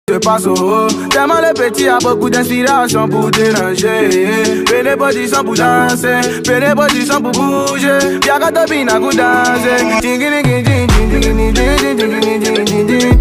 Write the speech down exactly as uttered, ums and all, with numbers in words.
te passe au haut. Tellement le petit a beaucoup d'inspiration pour déranger. Pene position pour danser, pene position pour bouger. Y'a qu'à te bina pour danser.